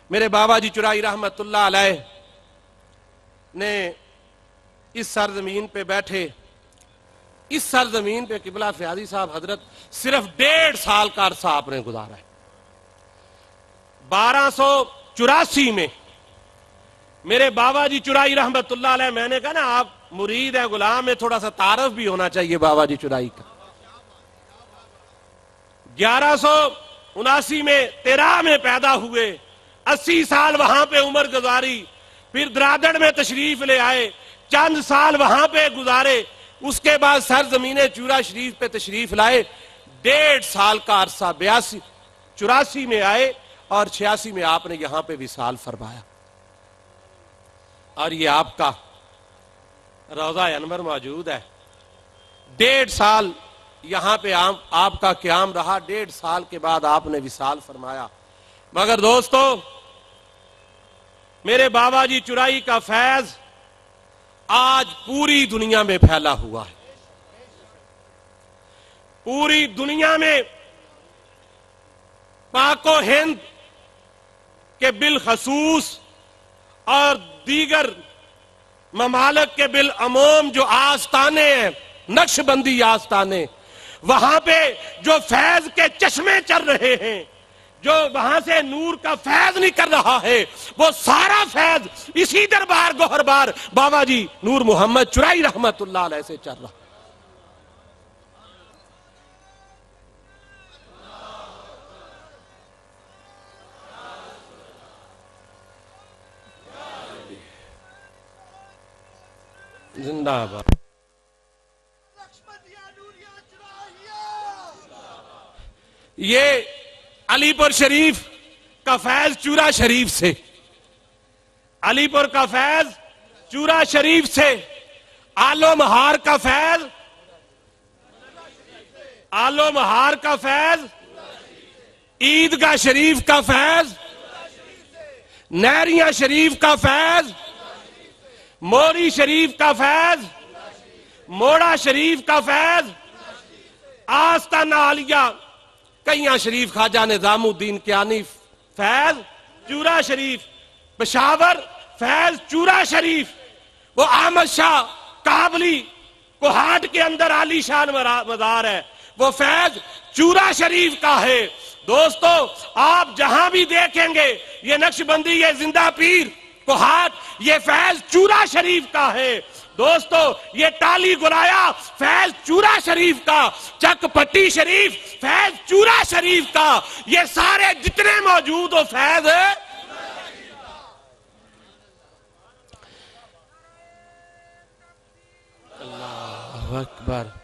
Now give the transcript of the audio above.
मेरे बाबा जी चुराई रहमतुल्लाह अलैह ने इस सरजमीन पे बैठे, इस सरजमीन पे किबला फयाजी साहब हजरत सिर्फ 1.5 साल का अरसा आपने गुजारा है। 1284 में मेरे बाबा जी चुराई रहमतुल्लाह अलैह, मैंने कहा ना आप मुरीद है, गुलाम है, थोड़ा सा तारफ भी होना चाहिए बाबा जी चुराई का। 1179 में तेराह में पैदा हुए, 80 साल वहां पे उम्र गुजारी, फिर द्रादड़ में तशरीफ ले आए, चंद साल वहां पे गुजारे, उसके बाद सरजमीने चूरा शरीफ पे तशरीफ लाए। 1.5 साल का अरसा 84 में आए और 86 में आपने यहां पे विसाल फरमाया। और ये आपका रोजा अनवर मौजूद है। 1.5 साल यहां पे आपका क्याम रहा, 1.5 साल के बाद आपने विसाल फरमाया। मगर दोस्तों, मेरे बाबा जी चुराई का फैज आज पूरी दुनिया में फैला हुआ है। पूरी दुनिया में पाको हिंद के बिलखसूस और दीगर ममालिक के बिल अमूम जो आस्ताने हैं, नक्शबंदी आस्ताने, वहां पे जो फैज के चश्मे चल रहे हैं, जो वहां से नूर का फैज निकल रहा है, वो सारा फैज इसी दरबार गोहरबार बाबा जी नूर मोहम्मद चुराई रहमतुल्लाह अलैह से चल रहा। जिंदाबाद। ये अलीपुर शरीफ का फैज चूरा शरीफ से, अलीपुर का फैज चूरा शरीफ से, आलो महार का फैज, आलो महार का फैज, ईदगाह शरीफ का फैज, नहरिया शरीफ का फैज, मोरी शरीफ का फैज, मोड़ा शरीफ का फैज, आस्ताना आलिया कैया शरीफ ख्वाजा निजामुद्दीन कियानी फैज चूरा शरीफ, पेशावर फैज चूरा शरीफ, वो अहमद शाह काबली कोहाट के अंदर आलीशान मजार है, वो फैज चूरा शरीफ का है। दोस्तों, आप जहां भी देखेंगे ये नक्शबंदी, ये जिंदा पीर कोहाट, ये फैज चूरा शरीफ का है। दोस्तों, ये टाली गुलाया फैज चूरा शरीफ का, चक पट्टी शरीफ फैज चूरा शरीफ का, ये सारे जितने मौजूद हो फैज है। अल्लाह अकबर।